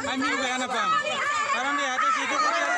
আমি বেয়া নাপাম কাৰণ ইয়াতে যিটো কৰি আছে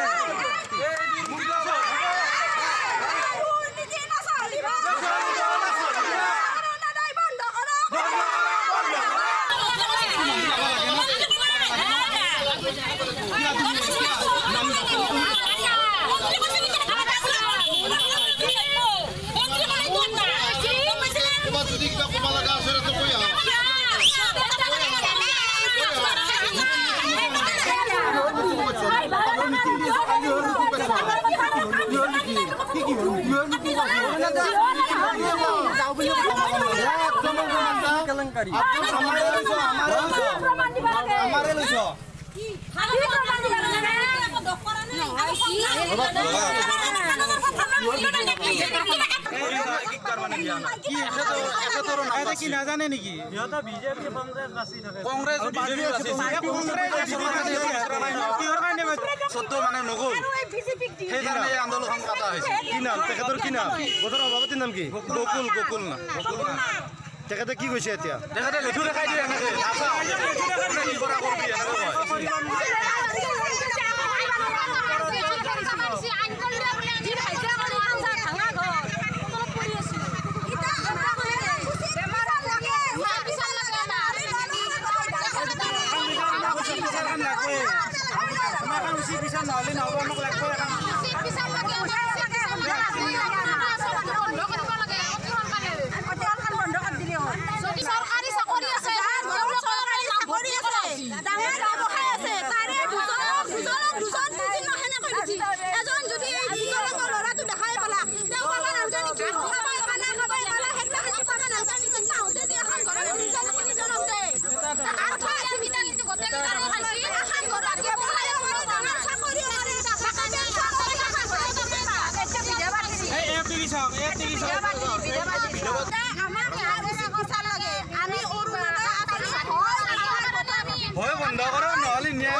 কি নাজানে নেকি বিজেপি কংগ্ৰেছ মানে নগল সেইকাৰণে আন্দোলন পাতা হৈছে কি নাম তেখেতৰ কি নাম বছৰ সভাপতিৰ নাম কি গকুল না তেখেতে কি কৈছে এতিয়া তেখেতে লেঠু দেখাই দিয়ে বন্ধ করো নহলে ন্যায়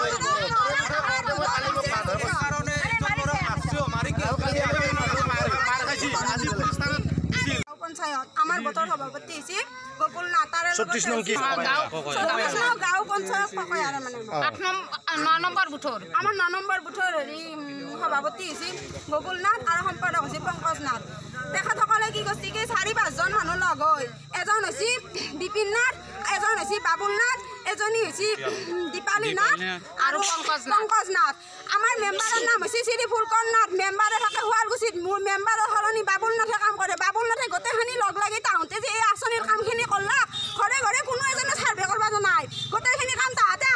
পঞ্চায়ত আমার বতর সভাপতি আছিল গকুল নাতারে 36 নং কি গাঁও পঞ্চায়ত কয় আর মানে 9 নম্বৰ বুথৰ আমার 9 নম্বৰ বুথৰ হেৰি সভাপতি আছিল গকুল নাথ আৰু সম্পাদক আছিল পঙ্কজ নাথ তেখেতসকলে কি কৈছে কি 4-5 জন মানুহ লগ হৈ এজন হৈছে বিপিন নাথ এজন হৈছে বাবুল নাথ এজনী হৈছে দীপালী নাথ আৰু পঙ্কজ নাথ আমাৰ মেম্বাৰৰ নাম হৈছে শ্ৰী ফুলকন নাথ মেম্বাৰে থাকে শুৱালকুছিত মোৰ মেম্বাৰৰ হলনি বাবুল নাথে কাম কৰে বাবুল নাথে গোটেইখিনি লগ লাগি তাহতে যে এই আঁচনিৰ কামখিনি কৰলাক ঘৰে ঘৰে কোনো এজনে সাৰ্ভে কৰিব নাই গোটেইখিনি কাম তাহাঁতে